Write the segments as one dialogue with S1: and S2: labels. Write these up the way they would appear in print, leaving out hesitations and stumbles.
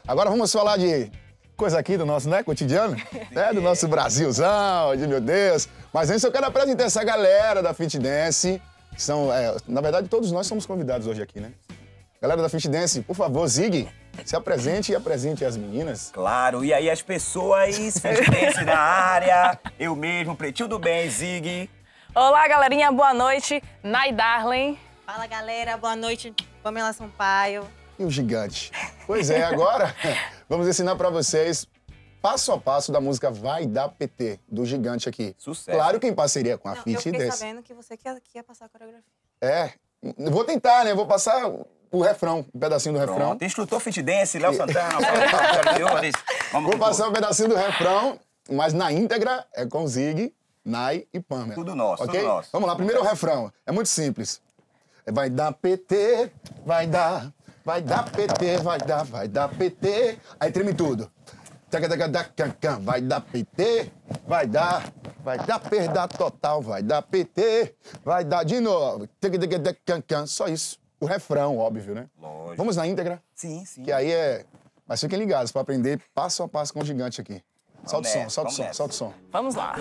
S1: Agora vamos falar de coisa aqui do nosso, né, cotidiano, né, do nosso Brasilzão, de meu Deus. Mas antes eu quero apresentar essa galera da Fit Dance. São, na verdade, todos nós somos convidados hoje aqui, né? Galera da Fit Dance, por favor, Zig, se apresente e apresente as meninas.
S2: Claro, e aí as pessoas, Fit Dance na área, eu mesmo, Pretinho do Bem, Zig.
S3: Olá, galerinha, boa noite, Nai Darling.
S4: Fala, galera, boa noite, Pamela Sampaio.
S1: E o gigante. Pois é, agora vamos ensinar pra vocês passo a passo da música Vai Dar PT, do gigante aqui.
S2: Sucesso.
S1: Claro que em parceria com a Fit
S4: Eu fiquei
S1: Dance.
S4: sabendo que você que ia passar a coreografia.
S1: Vou tentar, né? Vou passar o refrão, um pedacinho do refrão.
S2: Tem instrutor Fit Dance, Léo Santana, vamos
S1: Vou passar um pedacinho do refrão, mas na íntegra é com Zig, Nai e Pamela.
S2: Tudo nosso,
S1: ok?
S2: tudo nosso.
S1: Vamos lá, primeiro o refrão. É muito simples. Vai dar PT, vai dar PT, vai dar PT. Aí treme tudo. Vai dar PT, vai dar perda total, vai dar PT, vai dar de novo. Só isso. O refrão, óbvio, né?
S2: Lógico.
S1: Vamos na íntegra?
S2: Sim, sim.
S1: Que aí é... Mas fiquem ligados para aprender passo a passo com o gigante aqui. Solta o som, solta o som,
S2: nessa.
S1: solta o som.
S3: Vamos lá.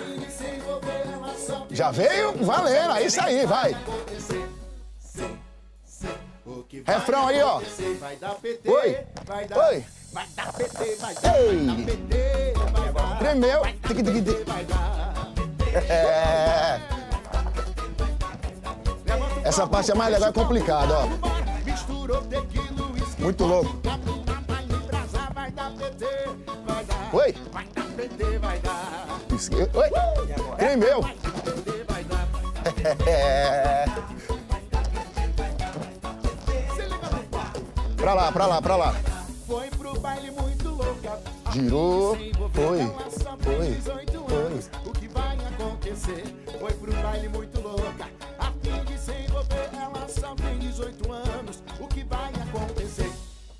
S1: Já veio? Valendo, é isso aí, vai. Refrão aí, ó.
S5: Vai dar PT,
S1: Oi,
S5: vai dar,
S1: oi.
S5: vai dar PT, vai
S1: Ei.
S5: dar PT, vai dar,
S1: Tremeu.
S5: vai dar.
S1: É. Essa parte é mais legal, é complicada, ó.
S5: Misturou tequila, uísque,
S1: Muito louco.
S5: vai embrasar, vai dar PT, vai dar,
S1: Oi.
S5: vai dar PT, vai dar,
S1: Oi. Tremeu.
S5: PT, vai dar.
S1: É.
S5: Se liga no papo.
S1: Pra lá, pra lá, pra lá.
S5: Foi pro baile muito louca.
S1: Girou.
S5: Se envolveu,
S1: Foi.
S5: ela só tem 18 anos. O que vai acontecer? Foi pro baile muito louca. A fim de se envolver, ela só tem 18 anos. O que vai acontecer?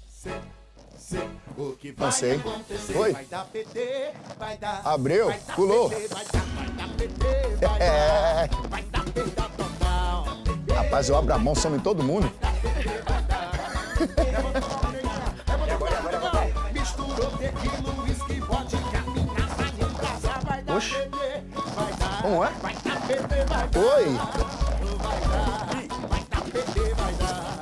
S5: O que vai
S1: Não sei.
S5: acontecer?
S1: Foi.
S5: Vai dar PT, vai dar.
S1: Abriu,
S5: vai dar
S1: pulou.
S5: PT, vai dar PT, vai
S1: É.
S5: dar. Vai dar perda total.
S1: Rapaz, eu abro a mão, some todo mundo.
S5: Misturou tequila, uísque, vodka, mina, vai embrasar, vai dar
S1: Oxi.
S5: PT, vai dar.
S1: Como é?
S5: Vai dar PT, vai dar.
S1: Oi.
S5: Vai dar PT, vai dar.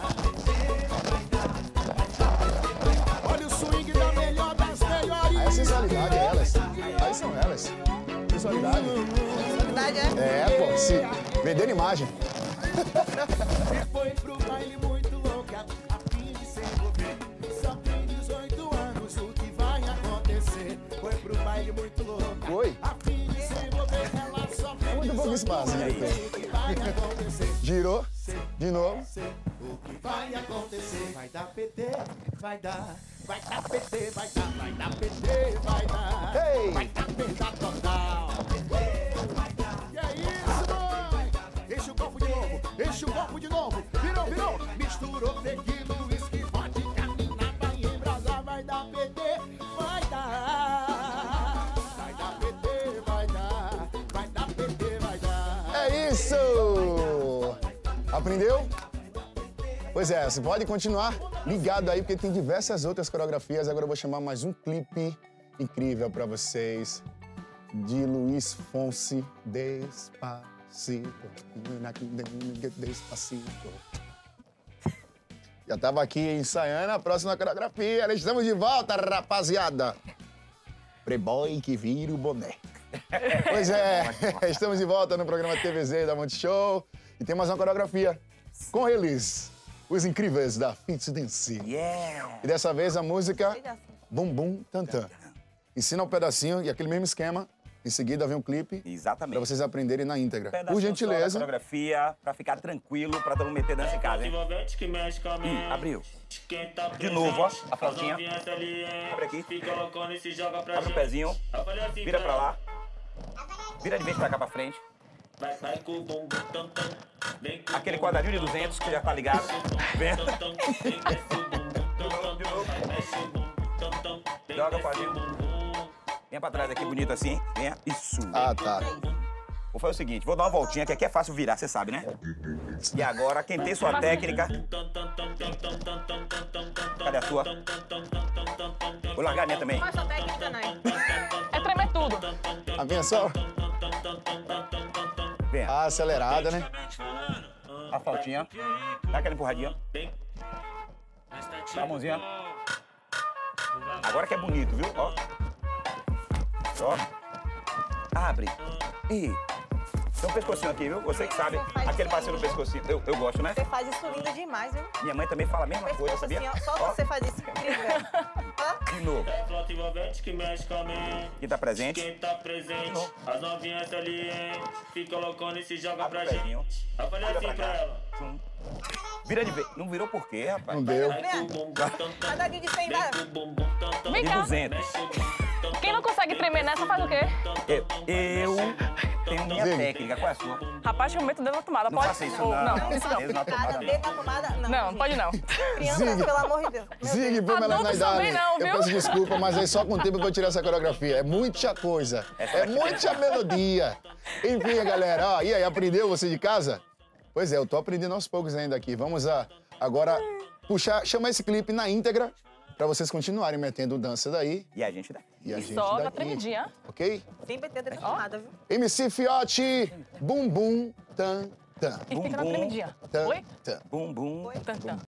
S5: Olha o swing da melhor das melhores.
S1: Aí é sensualidade, é elas. Aí são elas. Sensualidade.
S4: Verdade, é?
S1: É, pô, se vender imagem.
S5: E foi pro baile muito louca, a fim de se envolver. Só tem 18 anos, o que vai acontecer? Foi pro baile muito louca,
S1: Oi.
S5: a fim de se envolver. Ela só tem
S1: Muito bom esse
S5: 18
S1: barzinho
S5: anos,
S1: aí.
S5: o que vai acontecer?
S1: Girou. De novo.
S5: O que vai acontecer? Vai dar PT, vai dar. Vai dar PT, vai dar. Vai dar PT, vai dar.
S1: Ei.
S5: Vai dar perda total. Que é isso, mãe? Enche o copo de novo, enche o copo de novo. Virou, virou. Misturou tequila, uísque, vodka, mina, vai embrasar, vai dar PT, vai dar. Vai dar PT, vai dar. Vai dar PT, vai dar.
S1: É isso! Aprendeu? Pois é, você pode continuar ligado aí, porque tem diversas outras coreografias. Agora eu vou chamar mais um clipe incrível pra vocês, de Luiz Fonsi, Despacito. Despacito. Já tava aqui ensaiando a próxima coreografia. Estamos de volta, rapaziada. Playboy que vira o boné. Pois é, estamos de volta no programa TVZ da Multishow. E tem mais uma coreografia com eles, os incríveis da Fit Dance.
S2: Yeah!
S1: E dessa vez a música Bum Bum Tantan. Ensina um pedacinho e aquele mesmo esquema. Em seguida vem um clipe para
S2: Exatamente.
S1: vocês aprenderem na íntegra.
S2: Pedacinho
S1: Por
S2: só da
S1: gentileza.
S2: coreografia, pra ficar tranquilo, pra todo mundo meter dança em casa, hein? Abriu. De novo, ó, a flautinha. Abre aqui. Abre o pezinho. Vira pra lá. Vira de vez pra cá pra frente. Aquele quadradinho de 200 que já tá ligado. Vem. De novo. Joga, Fadinho. Venha pra trás aqui, bonito assim. Venha. Isso.
S1: Ah, tá.
S2: Vou fazer o seguinte, vou dar uma voltinha, que aqui é fácil virar, você sabe, né? E agora, quem tem sua técnica... Cadê a sua? Vou largar a minha também.
S4: Qual a sua técnica, Nai?
S3: É tremer tudo.
S1: A minha só
S2: Vem.
S1: acelerada, né?
S2: A flautinha. Dá aquela empurradinha. Dá a mãozinha. Agora que é bonito, viu? Ó. Ó. Abre. Ih. Tem um pescocinho aqui, viu? Você que sabe. Aquele passeio do pescocinho. Eu gosto, né?
S4: Você faz isso lindo demais, viu?
S2: Minha mãe também fala a mesma coisa,
S4: Pescoço
S2: sabia?
S4: assim, ó. Só você faz isso, incrível. Ó.
S2: De novo. Quem tá presente?
S6: Quem tá presente, as novinhas ali, hein? Fica colocando e se joga
S2: Abre
S6: pra
S2: o pezinho.
S6: gente. Eu falei
S2: Vira
S6: assim
S2: pra
S6: pra
S2: cá.
S6: ela.
S2: Vira de vez. Não virou por quê, rapaz?
S1: Não deu.
S4: Sai daqui de 100 da...
S3: Vem
S2: De
S3: cá.
S2: 200.
S3: Quem não consegue tremer nessa faz o quê?
S2: Eu tenho minha
S1: Zig.
S2: técnica. Qual é a sua?
S3: Rapaz, eu meto o dedo na tomada.
S2: Não
S3: pode?
S2: faça isso,
S3: Ou-
S2: não.
S3: Não, isso não.
S2: Dedo na tomada, não.
S4: Dedo na tomada, não.
S3: Não,
S4: gente.
S3: pode não.
S4: Crianças,
S1: Zig.
S4: pelo amor de Deus. Meu
S1: Zig,
S4: Deus.
S1: Pamela
S3: Adultos
S1: Naidar,
S3: também não, viu?
S1: eu peço desculpa, mas aí só com o tempo eu vou tirar essa coreografia. É muita coisa, é muita melodia. Enfim, galera, ó, e aí, aprendeu você de casa? Pois é, eu tô aprendendo aos poucos ainda aqui. Vamos agora chamar esse clipe na íntegra pra vocês continuarem metendo dança daí.
S2: E a gente dá.
S1: E a
S3: E
S1: gente
S3: só na
S1: daqui.
S3: tremidinha.
S1: Ok?
S4: Sem meter dedo na tomada, viu?
S1: MC Fiote, bum bum, tan, tan.
S3: E fica na
S2: Bumbum.
S3: tremidinha.
S1: Tan,
S3: Oi?
S1: tan.
S2: Bum, bum.
S3: Tan, tan.